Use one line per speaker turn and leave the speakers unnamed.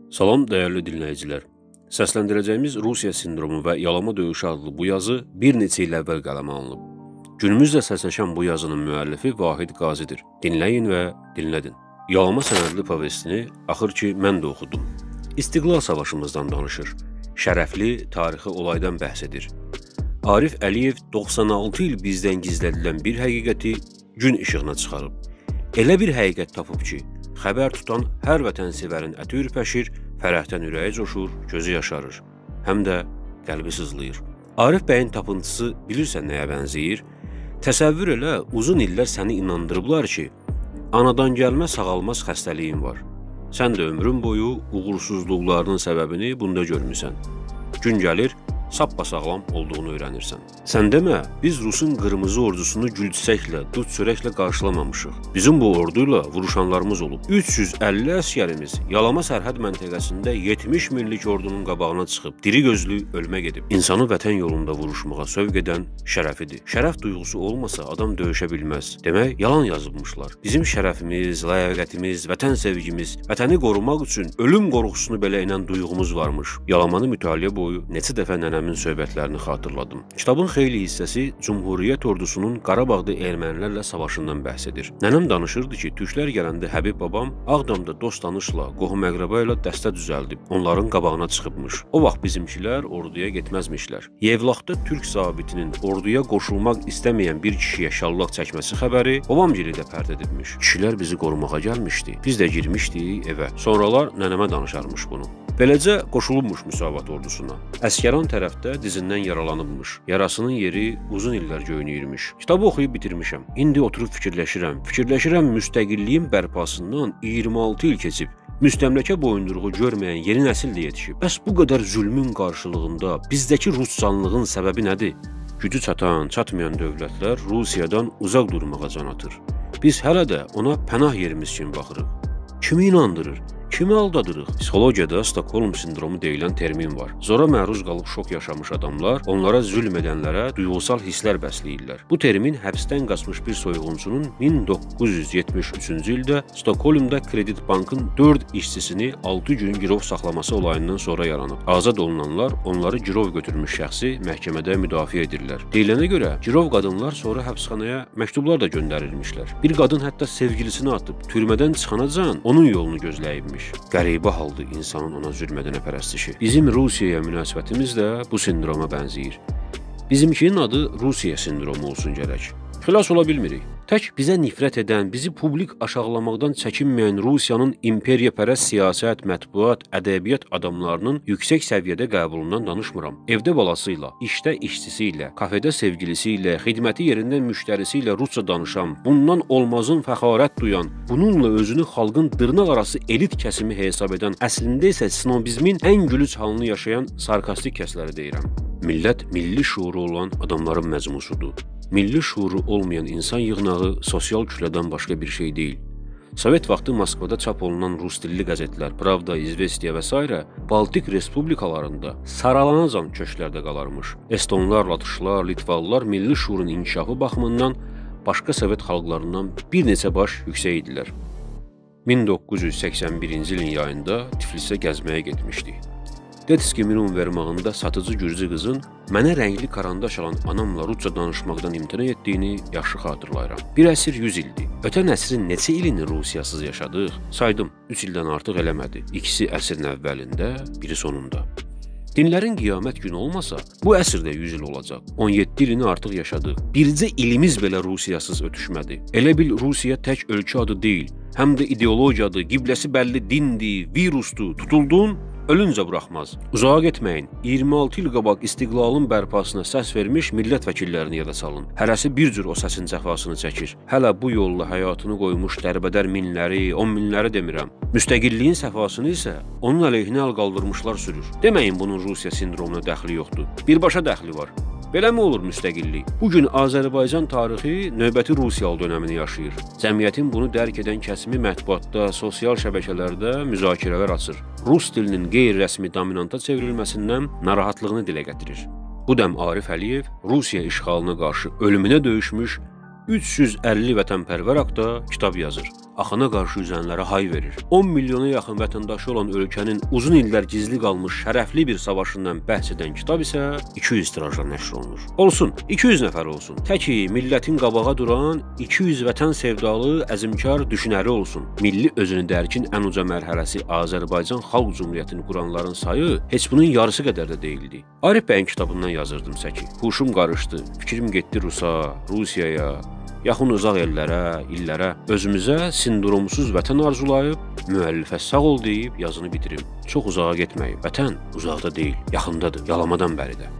Salam dəyərli dinləyicilər. Səsləndirəcəyimiz Rusiya sindromu və yalama döyüşü adlı bu yazı bir neçə il əvvəl qələmə alınıb. Günümüzdə səsləşən bu yazının müəllifi Vahid Qazidir. Dinləyin və dinlədin. Yalama sənədli povestini axır ki mən də oxudum. İstiqlal savaşımızdan danışır. Şərəfli tarixi olaydan bəhs edir. Arif Əliyev 96 il bizdən gizlədilən bir həqiqəti gün işığına çıxarıb. Elə bir həqiqət tapıb ki, xəbər tutan hər vətənsevərin əti ürpəşir, fərəhdən ürəyi coşur, gözü yaşarır, həm də qəlbi sızlayır. Arif bəyin tapıntısı bilirsən nəyə bənzəyir? Təsəvvür elə, uzun illər səni inandırıblar ki, anadan gəlmə sağalmaz xəstəliyin var. Sən də ömrün boyu uğursuzluqlarının səbəbini bunda görmüsən. Gün gəlir, sappasağlam olduğunu öyrənirsən. Sən demə, biz Rusun qırmızı ordusunu gülçəklə, dud çörəklə qarşılamamışıq. Bizim bu orduyla vuruşanlarımız olub. 350 əsgərimiz Yalama sərhəd məntəqəsində 70 minlik ordunun qabağına çıxıb, diri gözlü ölmə gedib. İnsanı vətən yolunda vuruşmağa sövq edən şərəfidir. Şərəf duyğusu olmasa adam döyüşə bilməz. Demək, yalan yazılmışlar. Bizim şərəfimiz, ləyaqətimiz, vətən sevgimiz, vətəni qorumaq üçün ölüm qorxusunu belə inən duyğumuz varmış. Yalamanı mütaliə boyu neçə dəfə nənəmin söhbətlərini xatırladım. Kitabın xeyli hissəsi Cumhuriyyət ordusunun Qarabağda ermənilərlə savaşından bəhs edir. Nənəm danışırdı ki, türklər gələndə Həbib babam Ağdamda dost tanışla, qohum-əqrəba ilə dəstə düzəldib, onların qabağına çıxıbmış. O vaxt bizimkilər orduya getməzmişlər. Yevlaxda türk zabitinin orduya qoşulmaq istəməyən bir kişiyə şallaq çəkməsi xəbəri babamgili də pərt edibmiş. Kişilər bizi qorumağa gəlmişdi. Biz də girmişdik evə. Sonralar nənəmə danışarmış bunu. Beləcə qoşulubmuş Müsavat ordusuna. Əskəran tərəfdə dizindən yaralanıbmış. Yarasının yeri uzun illər göynəyirmiş. Kitabı oxuyub bitirmişəm. İndi oturub fikirləşirəm müstəqilliyin bərpasından 26 il keçib. Müstəmləkə boyunduruğu görməyən yeni nəsil də yetişib. Bəs bu qədər zülmün qarşılığında bizdəki ruscanlığın səbəbi nədir? Gücü çatan, çatmayan dövlətlər Rusiyadan uzaq durmağa can atır. Biz hələ də ona pənah yerimiz kimi baxırıq. Kimi inandırır? Kimi aldadırıq? Psixologiyada Stockholm sindromu deyilən termin var. Zora məruz qalıb şok yaşamış adamlar onlara zülm edənlərə duyğusal hisslər bəsləyirlər. Bu termin həbsdən qaçmış bir soyğunçunun 1973-cü ildə Stockholmda Kredit Bankın 4 işçisini 6 gün girov saxlaması olayından sonra yaranıb. Azad olunanlar onları girov götürmüş şəxsi məhkəmədə müdafiə edirlər. Deyilənə görə girov qadınlar sonra həbsxanaya məktublar da göndərilmişlər. Bir qadın hətta sevgilisini atıb türmədən çıxanacan onun yolunu gözləyibmiş. Qəribə haldır insanın ona zülm edənə pərəstişi. Bizim Rusiyaya münasibətimiz də bu sindroma bənzəyir. Bizimkinin adı Rusiya sindromu olsun gərək. Xilas ola bilmirik. Tək bizə nifrət edən, bizi publik aşağılamaqdan çəkinməyən Rusiyanın imperiyapərəst siyasət, mətbuat, ədəbiyyat adamlarının yüksək səviyyədə qəbulundan danışmıram. Evdə balası ilə, işdə işçisi ilə, kafedə sevgilisi ilə, xidməti yerində müştərisi ilə rusca danışan, bundan olmazın fəxarət duyan, bununla özünü xalqın dırnaq arası elit kəsimi hesab edən, əslində isə snobizmin ən gülüc halını yaşayan sarkastik kəsləri deyirəm. Millət milli şuuru olan adamların məcmusudur. Milli şuuru olmayan insan yığnağı sosial kütlədən başqa bir şey deyil. Sovet vaxtı Moskvada çap olunan rus dilli qəzetlər, Pravda, İzvestiya və s. Baltik respublikalarında saralanacan köşklərdə qalarmış. Estonlar, latışlar, litvallar milli şuurun inkişafı baxımından başqa sovet xalqlarından bir neçə baş yüksək idilər. 1981-ci ilin yayında Tiflisə gəzməyə getmişdik. Detskimin univermağında satıcı gürcü qızın mənə rəngli karandaş alan anamla rusca danışmaqdan imtina etdiyini yaxşı xatırlayıram. Bir əsr 100 ildir. Ötən əsrin neçə ilini Rusiyasız yaşadıq? Saydım, 3 ildən artıq eləmədi. İkisi əsrin əvvəlində, biri sonunda. Dinlərin qiyamət günü olmasa, bu əsrdə 100 il olacaq. 17 ilini artıq yaşadıq. Bircə ilimiz belə Rusiyasız ötüşmədi. Elə bil Rusiya tək ölkə adı deyil, həm də ideologiyadır, qibləsi bəlli dindir, virusdur, tutuldun, ölüncə buraxmaz. Uzağa getməyin. 26 il qabaq istiqlalın bərpasına səs vermiş millət vəkillərini yada salın. Hərəsi bir cür o səsin cəfasını çəkir. Hələ bu yolla həyatını qoymuş dərbədər minləri, 10 minləri demirəm. Müstəqilliyin səfasını isə onun əleyhinə əl qaldırmışlar sürür. Deməyin bunun Rusiya sindromuna dəxli yoxdur. Birbaşa dəxli var. Beləmi olur müstəqillik? Bugün Azərbaycan tarixi növbəti Rusiyalı dönəmini yaşayır. Cəmiyyətin bunu dərk edən kəsimi mətbuatda, sosial şəbəkələrdə müzakirələr açır. Rus dilinin qeyri-rəsmi dominanta çevrilməsindən narahatlığını dilə gətirir. Bu dəm Arif Əliyev Rusiya işğalına qarşı ölümünə döyüşmüş 350 vətənpərvər haqda kitab yazır. axına qarşı üzənlərə hay verir. 10 milyona yaxın vətəndaşı olan ölkənin uzun illər gizli qalmış şərəfli bir savaşından bəhs edən kitab isə 200 tirajla nəşr olunur. Olsun, 200 nəfər olsun. Təki millətin qabağa duran 200 vətən sevdalı, əzmkar düşünəri olsun. Milli özünü dərkin ən uca mərhələsi Azərbaycan Xalq Cümhuriyyətini quranların sayı heç bunun yarısı qədər də deyildi. Arif bəyin kitabından yazırdım səki. Huşum qarışdı, fikrim getdi Rusiyaya, yaxın uzaq ellərə, illərə, özümüzə sindromsuz vətən arzulayıb, müəllifə sağ ol deyib yazını bitirim. Çox uzağa getməyib. Vətən uzaqda deyil, yaxındadır, yalamadan bəri də.